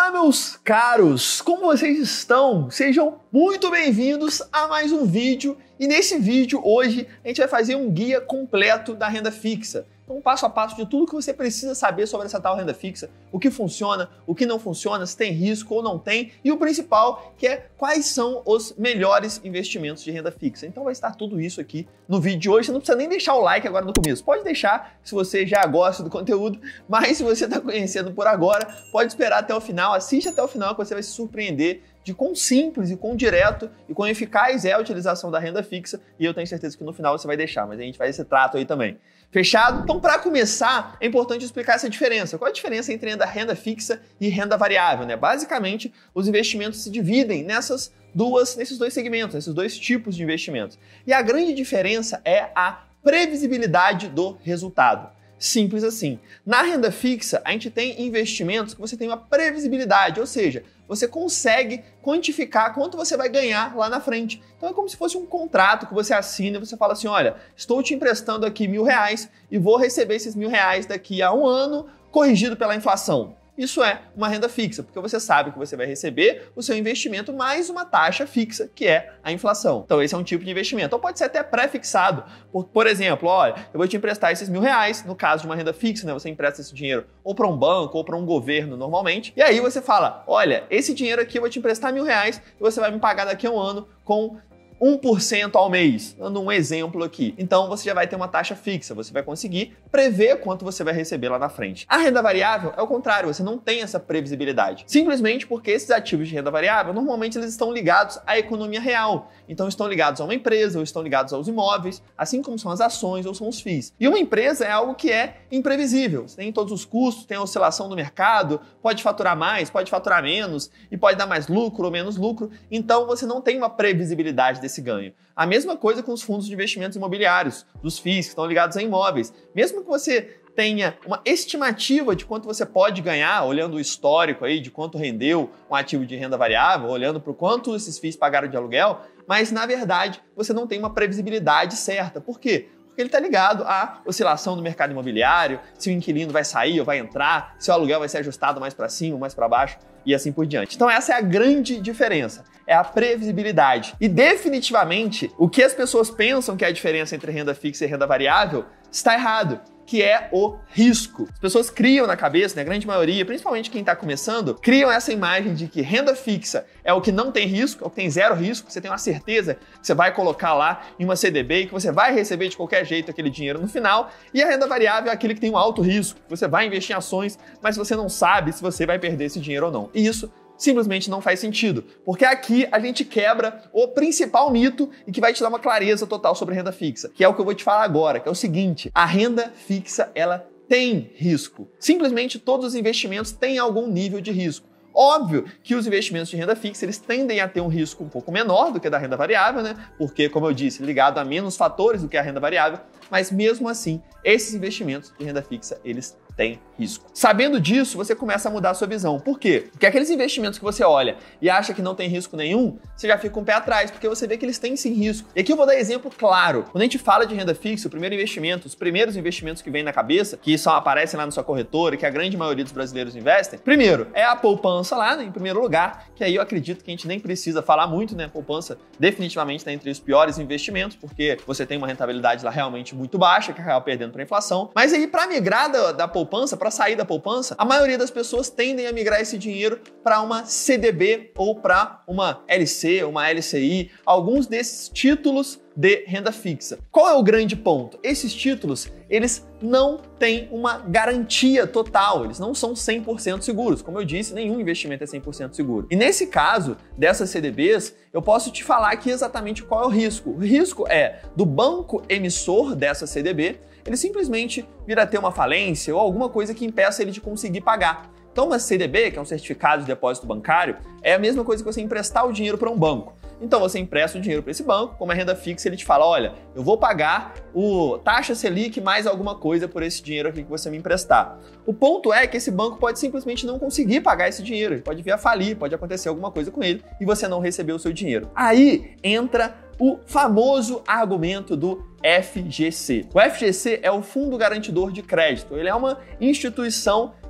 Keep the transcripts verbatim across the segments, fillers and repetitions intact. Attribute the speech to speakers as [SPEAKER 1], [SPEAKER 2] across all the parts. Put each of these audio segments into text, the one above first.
[SPEAKER 1] Fala, meus caros! Como vocês estão? Sejam muito bem-vindos a mais um vídeo. E nesse vídeo, hoje, a gente vai fazer um guia completo da renda fixa. Então, passo a passo de tudo que você precisa saber sobre essa tal renda fixa, o que funciona, o que não funciona, se tem risco ou não tem, e o principal, que é quais são os melhores investimentos de renda fixa. Então vai estar tudo isso aqui no vídeo de hoje. Você não precisa nem deixar o like agora no começo. Pode deixar se você já gosta do conteúdo, mas se você está conhecendo por agora, pode esperar até o final, assiste até o final que você vai se surpreender de quão simples e quão direto e quão eficaz é a utilização da renda fixa, e eu tenho certeza que no final você vai deixar, mas a gente faz esse trato aí também. Fechado? Então, para começar, é importante explicar essa diferença. Qual é a diferença entre renda, renda fixa e renda variável, né? Basicamente, os investimentos se dividem nessas duas, nesses dois segmentos, nesses dois tipos de investimentos. E a grande diferença é a previsibilidade do resultado. Simples assim. Na renda fixa, a gente tem investimentos que você tem uma previsibilidade, ou seja, você consegue quantificar quanto você vai ganhar lá na frente. Então é como se fosse um contrato que você assina e você fala assim, olha, estou te emprestando aqui mil reais e vou receber esses mil reais daqui a um ano corrigido pela inflação. Isso é uma renda fixa, porque você sabe que você vai receber o seu investimento mais uma taxa fixa, que é a inflação. Então esse é um tipo de investimento. Ou pode ser até pré-fixado. Por, por exemplo, olha, eu vou te emprestar esses mil reais, no caso de uma renda fixa, né? Você empresta esse dinheiro ou para um banco ou para um governo normalmente. E aí você fala, olha, esse dinheiro aqui eu vou te emprestar mil reais e você vai me pagar daqui a um ano com um por cento ao mês, dando um exemplo aqui. Então você já vai ter uma taxa fixa, você vai conseguir prever quanto você vai receber lá na frente. A renda variável é o contrário, você não tem essa previsibilidade. Simplesmente porque esses ativos de renda variável, normalmente eles estão ligados à economia real. Então estão ligados a uma empresa, ou estão ligados aos imóveis, assim como são as ações ou são os F I Is. E uma empresa é algo que é imprevisível. Você tem todos os custos, tem a oscilação do mercado, pode faturar mais, pode faturar menos, e pode dar mais lucro ou menos lucro. Então você não tem uma previsibilidade desse esse ganho. A mesma coisa com os fundos de investimentos imobiliários, dos F I Is, que estão ligados a imóveis. Mesmo que você tenha uma estimativa de quanto você pode ganhar, olhando o histórico aí de quanto rendeu um ativo de renda variável, olhando para o quanto esses F I Is pagaram de aluguel, mas na verdade você não tem uma previsibilidade certa. Por quê? Porque ele está ligado à oscilação do mercado imobiliário, se o inquilino vai sair ou vai entrar, se o aluguel vai ser ajustado mais para cima ou mais para baixo e assim por diante. Então essa é a grande diferença, é a previsibilidade. E definitivamente, o que as pessoas pensam que é a diferença entre renda fixa e renda variável está errado, que é o risco. As pessoas criam na cabeça, né, a grande maioria, principalmente quem está começando, criam essa imagem de que renda fixa é o que não tem risco, é o que tem zero risco, você tem uma certeza que você vai colocar lá em uma C D B e que você vai receber de qualquer jeito aquele dinheiro no final, e a renda variável é aquele que tem um alto risco, que você vai investir em ações, mas você não sabe se você vai perder esse dinheiro ou não. E isso simplesmente não faz sentido, porque aqui a gente quebra o principal mito e que vai te dar uma clareza total sobre renda fixa, que é o que eu vou te falar agora, que é o seguinte: a renda fixa, ela tem risco. Simplesmente todos os investimentos têm algum nível de risco. Óbvio que os investimentos de renda fixa, eles tendem a ter um risco um pouco menor do que da renda variável, né? Porque, como eu disse, ligado a menos fatores do que a renda variável, mas mesmo assim, esses investimentos de renda fixa, eles têm risco. Sabendo disso, você começa a mudar a sua visão. Por quê? Porque aqueles investimentos que você olha e acha que não tem risco nenhum, você já fica um pé atrás, porque você vê que eles têm sim risco. E aqui eu vou dar exemplo claro. Quando a gente fala de renda fixa, o primeiro investimento, os primeiros investimentos que vêm na cabeça, que só aparecem lá na sua corretora, que a grande maioria dos brasileiros investem, primeiro, é a poupança lá, né, em primeiro lugar, que aí eu acredito que a gente nem precisa falar muito, né? A poupança definitivamente está entre os piores investimentos, porque você tem uma rentabilidade lá realmente muito baixa, que acaba perdendo para a inflação. Mas aí, para migrar da, da poupança, para sair da poupança, a maioria das pessoas tendem a migrar esse dinheiro para uma C D B ou para uma L C, uma L C I, alguns desses títulos de renda fixa. Qual é o grande ponto? Esses títulos, eles não têm uma garantia total, eles não são cem por cento seguros. Como eu disse, nenhum investimento é cem por cento seguro. E nesse caso dessas C D Bs, eu posso te falar aqui exatamente qual é o risco. O risco é do banco emissor dessa C D B, ele simplesmente vir a ter uma falência ou alguma coisa que impeça ele de conseguir pagar. Então uma C D B, que é um certificado de depósito bancário, é a mesma coisa que você emprestar o dinheiro para um banco. Então você empresta o dinheiro para esse banco, como é renda fixa, ele te fala, olha, eu vou pagar o taxa Selic mais alguma coisa por esse dinheiro aqui que você me emprestar. O ponto é que esse banco pode simplesmente não conseguir pagar esse dinheiro, ele pode vir a falir, pode acontecer alguma coisa com ele e você não receber o seu dinheiro. Aí entra o famoso argumento do F G C. O F G C é o Fundo Garantidor de Crédito. Ele é uma instituição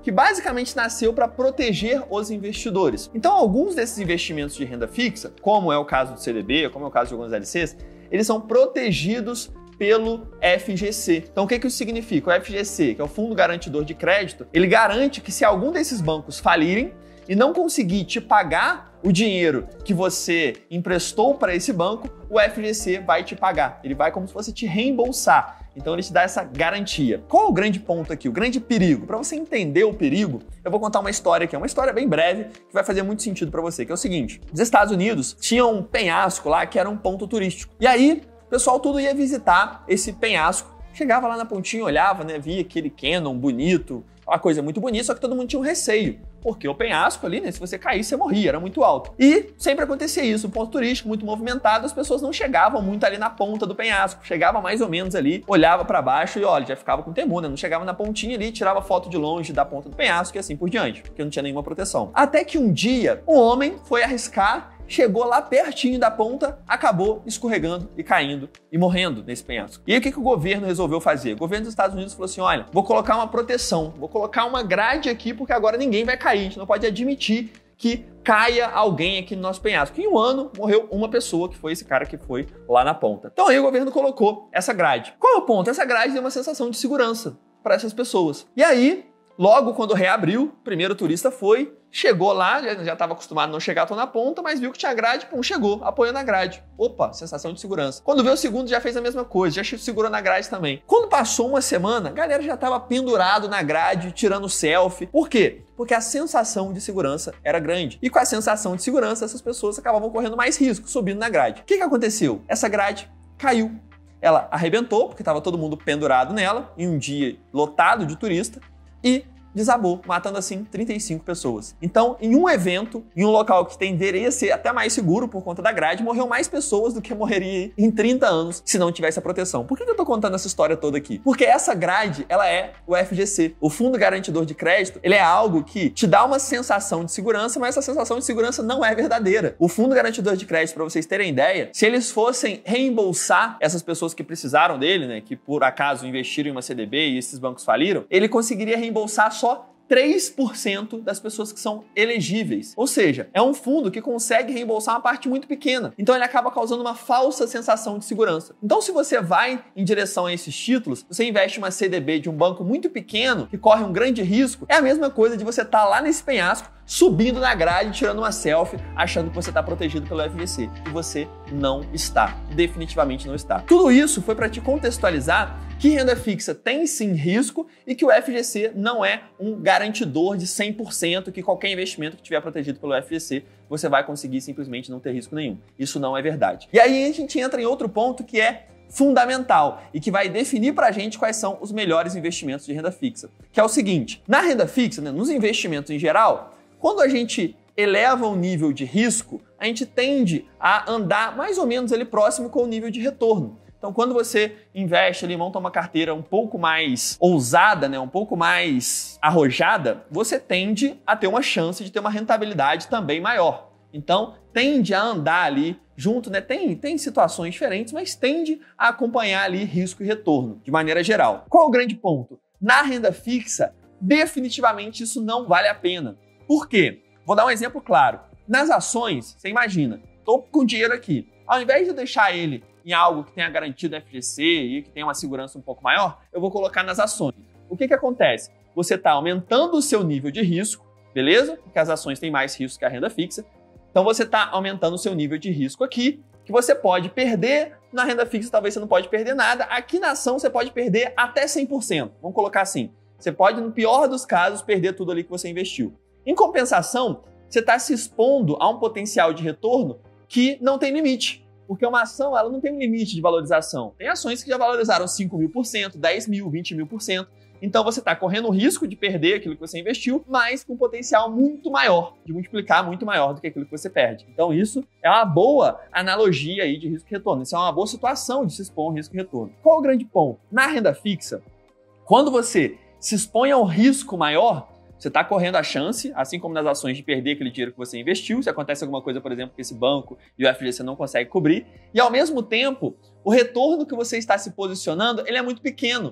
[SPEAKER 1] que basicamente nasceu para proteger os investidores. Então, alguns desses investimentos de renda fixa, como é o caso do C D B, como é o caso de alguns L Cs, eles são protegidos pelo F G C. Então, o que que isso significa? O F G C, que é o Fundo Garantidor de Crédito, ele garante que se algum desses bancos falirem e não conseguir te pagar o dinheiro que você emprestou para esse banco, o F G C vai te pagar. Ele vai como se fosse te reembolsar. Então ele te dá essa garantia. Qual é o grande ponto aqui? O grande perigo? Para você entender o perigo, eu vou contar uma história aqui, uma história bem breve que vai fazer muito sentido para você, que é o seguinte. Os Estados Unidos tinham um penhasco lá que era um ponto turístico. E aí, o pessoal tudo ia visitar esse penhasco. Chegava lá na pontinha, olhava, né, via aquele canyon bonito, uma coisa muito bonita, só que todo mundo tinha um receio. Porque o penhasco ali, né, se você caísse, você morria, era muito alto. E sempre acontecia isso, um ponto turístico muito movimentado, as pessoas não chegavam muito ali na ponta do penhasco, chegava mais ou menos ali, olhava para baixo e olha, já ficava com temor, né, não chegava na pontinha ali, tirava foto de longe da ponta do penhasco e assim por diante, porque não tinha nenhuma proteção. Até que um dia, um homem foi arriscar, chegou lá pertinho da ponta, acabou escorregando e caindo e morrendo nesse penhasco. E aí o que que o governo resolveu fazer? O governo dos Estados Unidos falou assim, olha, vou colocar uma proteção, vou colocar uma grade aqui porque agora ninguém vai cair, a gente não pode admitir que caia alguém aqui no nosso penhasco. Em um ano, morreu uma pessoa, que foi esse cara que foi lá na ponta. Então aí o governo colocou essa grade. Qual é o ponto? Essa grade deu uma sensação de segurança para essas pessoas. E aí, logo quando reabriu, o primeiro turista foi, chegou lá, já estava acostumado a não chegar tão na ponta, mas viu que tinha grade, pum, chegou, apoiou na grade. Opa, sensação de segurança. Quando veio o segundo, já fez a mesma coisa, já segurou na grade também. Quando passou uma semana, a galera já estava pendurado na grade, tirando selfie. Por quê? Porque a sensação de segurança era grande. E com a sensação de segurança, essas pessoas acabavam correndo mais risco, subindo na grade. O que que aconteceu? Essa grade caiu. Ela arrebentou, porque estava todo mundo pendurado nela, em um dia lotado de turista, e desabou, matando assim trinta e cinco pessoas. Então, em um evento, em um local que tenderia a ser até mais seguro por conta da grade, morreu mais pessoas do que morreria em trinta anos se não tivesse a proteção. Por que eu tô contando essa história toda aqui? Porque essa grade, ela é o F G C. O Fundo Garantidor de Crédito, ele é algo que te dá uma sensação de segurança, mas essa sensação de segurança não é verdadeira. O Fundo Garantidor de Crédito, para vocês terem ideia, se eles fossem reembolsar essas pessoas que precisaram dele, né, que por acaso investiram em uma C D B e esses bancos faliram, ele conseguiria reembolsar só três por cento das pessoas que são elegíveis. Ou seja, é um fundo que consegue reembolsar uma parte muito pequena. Então ele acaba causando uma falsa sensação de segurança. Então se você vai em direção a esses títulos, você investe uma C D B de um banco muito pequeno, que corre um grande risco, é a mesma coisa de você estar lá nesse penhasco, subindo na grade, tirando uma selfie, achando que você está protegido pelo F G C. E você não está. Definitivamente não está. Tudo isso foi para te contextualizar que renda fixa tem sim risco e que o F G C não é um garantidor de cem por cento que qualquer investimento que estiver protegido pelo F G C, você vai conseguir simplesmente não ter risco nenhum. Isso não é verdade. E aí a gente entra em outro ponto que é fundamental e que vai definir para a gente quais são os melhores investimentos de renda fixa, que é o seguinte: na renda fixa, né, nos investimentos em geral, quando a gente eleva o nível de risco, a gente tende a andar mais ou menos ali próximo com o nível de retorno. Então, quando você investe ali, monta uma carteira um pouco mais ousada, né, um pouco mais arrojada, você tende a ter uma chance de ter uma rentabilidade também maior. Então, tende a andar ali junto, né? Tem, tem situações diferentes, mas tende a acompanhar ali risco e retorno, de maneira geral. Qual é o grande ponto? Na renda fixa, definitivamente isso não vale a pena. Por quê? Vou dar um exemplo claro. Nas ações, você imagina, estou com dinheiro aqui. Ao invés de eu deixar ele em algo que tenha garantido F G C e que tenha uma segurança um pouco maior, eu vou colocar nas ações. O que que acontece? Você está aumentando o seu nível de risco, beleza? Porque as ações têm mais risco que a renda fixa. Então você está aumentando o seu nível de risco aqui, que você pode perder. Na renda fixa talvez você não pode perder nada. Aqui na ação você pode perder até cem por cento. Vamos colocar assim. Você pode, no pior dos casos, perder tudo ali que você investiu. Em compensação, você está se expondo a um potencial de retorno que não tem limite. Porque uma ação, ela não tem um limite de valorização. Tem ações que já valorizaram cinco mil por cento, dez mil, vinte mil por cento. Então você está correndo o risco de perder aquilo que você investiu, mas com um potencial muito maior, de multiplicar muito maior do que aquilo que você perde. Então isso é uma boa analogia aí de risco e retorno. Isso é uma boa situação de se expor ao risco e retorno. Qual é o grande ponto? Na renda fixa, quando você se expõe a um risco maior, você está correndo a chance, assim como nas ações, de perder aquele dinheiro que você investiu, se acontece alguma coisa, por exemplo, que esse banco e o F G C não consegue cobrir, e ao mesmo tempo, o retorno que você está se posicionando, ele é muito pequeno.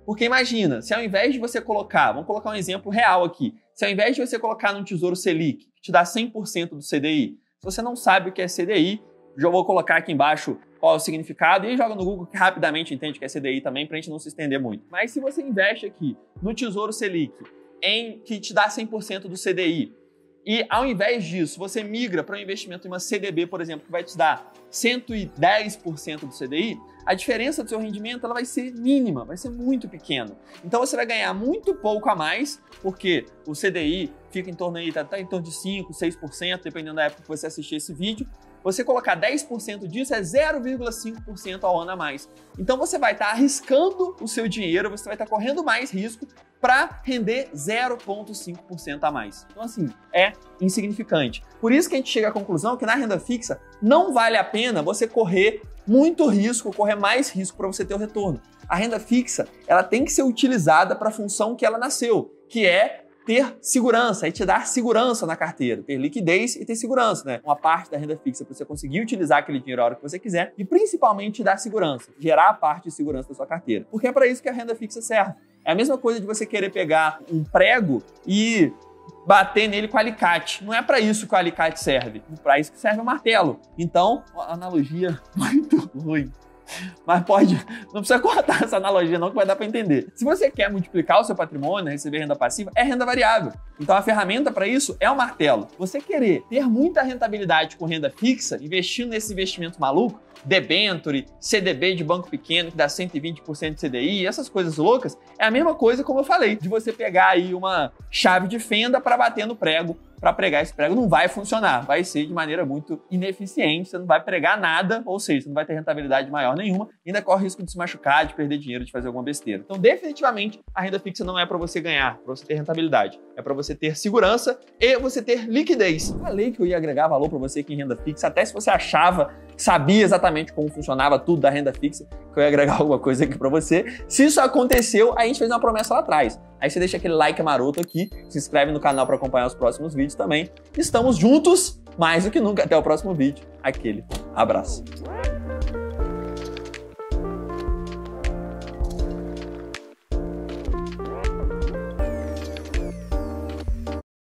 [SPEAKER 1] Porque imagina, se ao invés de você colocar, vamos colocar um exemplo real aqui, se ao invés de você colocar num Tesouro Selic, que te dá cem por cento do C D I, se você não sabe o que é C D I, já vou colocar aqui embaixo qual é o significado e joga no Google que rapidamente entende o que é C D I também, pra gente não se estender muito. Mas se você investe aqui no Tesouro Selic, em que te dá cem por cento do C D I, e ao invés disso, você migra para um investimento em uma C D B, por exemplo, que vai te dar cento e dez por cento do C D I, a diferença do seu rendimento ela vai ser mínima, vai ser muito pequena. Então você vai ganhar muito pouco a mais, porque o C D I fica em torno, aí, tá, tá em torno de cinco por cento, seis por cento, dependendo da época que você assistir esse vídeo. Você colocar dez por cento disso é zero vírgula cinco por cento ao ano a mais. Então você vai estar arriscando o seu dinheiro, você vai estar correndo mais risco para render zero vírgula cinco por cento a mais. Então assim, é insignificante. Por isso que a gente chega à conclusão que na renda fixa não vale a pena você correr muito risco, correr mais risco para você ter o retorno. A renda fixa, ela tem que ser utilizada para a função que ela nasceu, que é ter segurança, é te dar segurança na carteira, ter liquidez e ter segurança, né? Uma parte da renda fixa para você conseguir utilizar aquele dinheiro a hora que você quiser e principalmente te dar segurança, gerar a parte de segurança da sua carteira. Porque é para isso que a renda fixa serve. É a mesma coisa de você querer pegar um prego e bater nele com alicate. Não é para isso que o alicate serve. Para isso que serve o martelo. Então, uma analogia muito ruim. Mas pode, não precisa cortar essa analogia não, que vai dar para entender. Se você quer multiplicar o seu patrimônio, receber renda passiva, é renda variável. Então a ferramenta para isso é o martelo. Você querer ter muita rentabilidade com renda fixa, investindo nesse investimento maluco, debenture, C D B de banco pequeno que dá cento e vinte por cento de C D I, essas coisas loucas, é a mesma coisa, como eu falei, de você pegar aí uma chave de fenda para bater no prego, para pregar esse prego. Não vai funcionar, vai ser de maneira muito ineficiente, você não vai pregar nada, ou seja, você não vai ter rentabilidade maior nenhuma, ainda corre risco de se machucar, de perder dinheiro, de fazer alguma besteira. Então, definitivamente, a renda fixa não é para você ganhar, para você ter rentabilidade, é para você ter segurança e você ter liquidez. Falei que eu ia agregar valor para você aqui em renda fixa, até se você achava que sabia exatamente como funcionava tudo da renda fixa, que eu ia agregar alguma coisa aqui para você. Se isso aconteceu, a gente fez uma promessa lá atrás. Aí você deixa aquele like maroto aqui, se inscreve no canal para acompanhar os próximos vídeos também. Estamos juntos, mais do que nunca. Até o próximo vídeo. Aquele abraço.